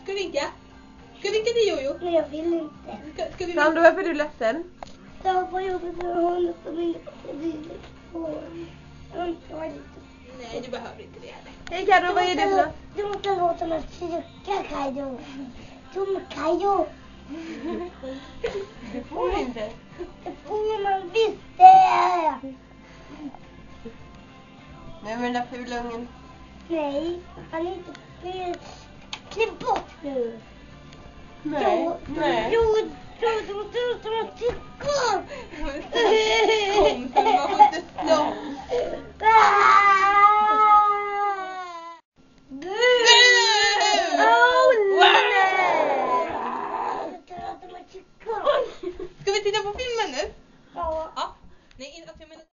Ska vi vinka? Ska vi vinka till Jojo? Nej, jag vill inte. Ska vi Sandra, varför är du ledsen? Jag får jobbet med honom som inte vill på. Nej, du behöver inte det heller. Hej Karo, vad är det för något? Du måste låta mig trycka, Kajdo. Kajdo. Du får inte. Det får man visst det. Nej, men den där fula ungen. Nej, han är inte fel. Klipp bort nu. Nej. Jo, du måste trycka. Kom, man får inte slå.